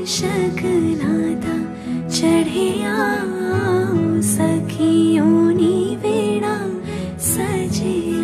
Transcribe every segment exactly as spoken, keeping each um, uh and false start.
शकना दा चढ़िया सखियों नी वेड़ा सजिया।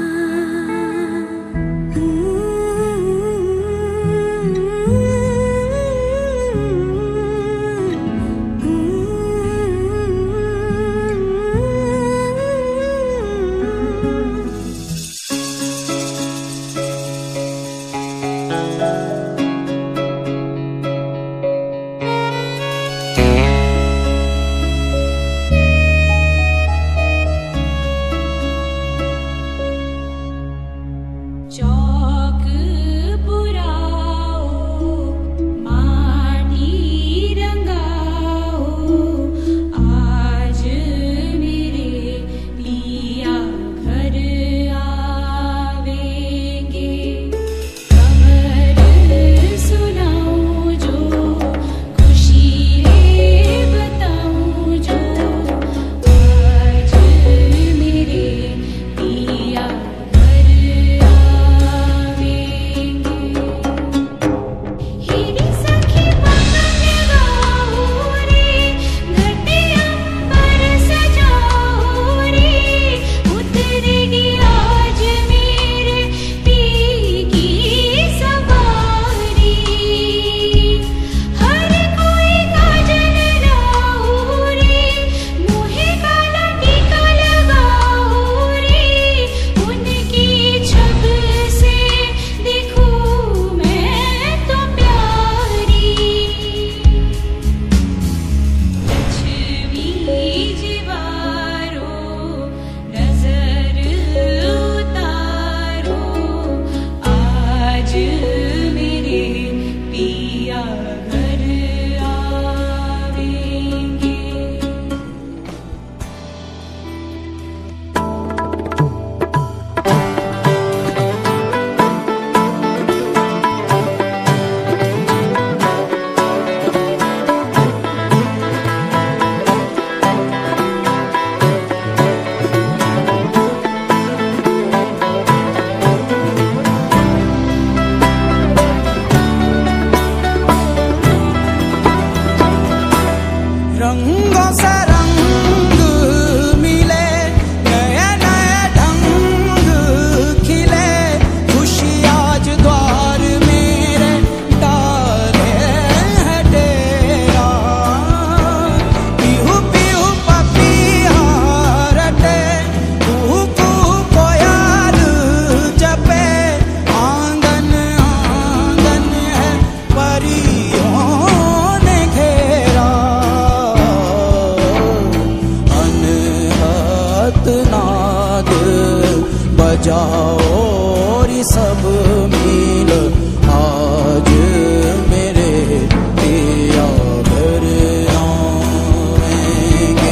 रंगों से रंग मिले, नए नए ढंग खिले, खुशी आज द्वार मेरे डाले है डेरा। पीहू पीहू पपिया रटे, कुहू कुहू कोयल जपे, आंगन आंगन है परियों ने घेरा। नाद बजाओ री सब मिल, आज मेरे पिया घर आएंगे।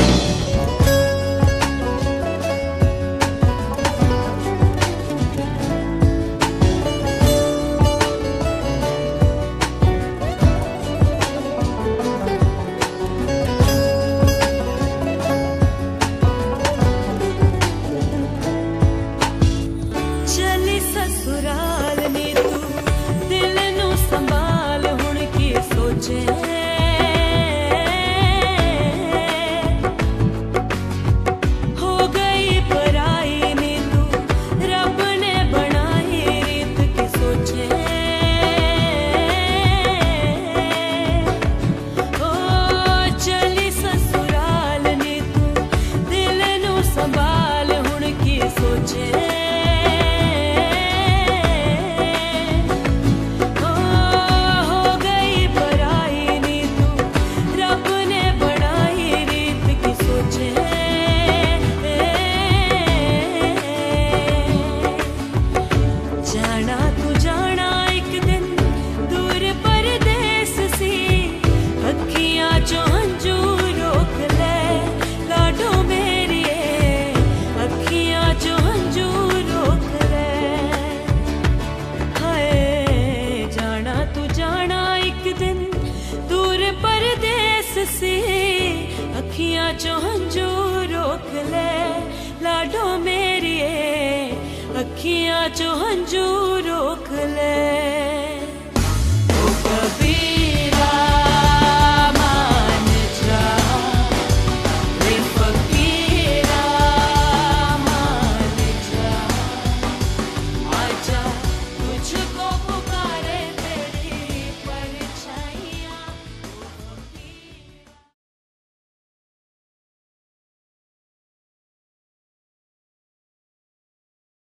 ससुराल ने तू दिल नू संभाल हुण की सोचे। हो गई पराई ने तू रब ने बनाई रीत की सोचे। ओ चली ससुराल ने तू दिल नू संभाल हुण की सोचे। जाना तू जाना एक दिन दूर परदेस सी, अखियां चो हंजू रोक ले लाडो मेरिए, अखियां चो हंजू रोक ले। हाय जाना तू जाना एक दिन दूर परदेस सी, अखियां चो हंजू रोक ले लाडो मेरिए, अखियां चो हंजू रोक ले।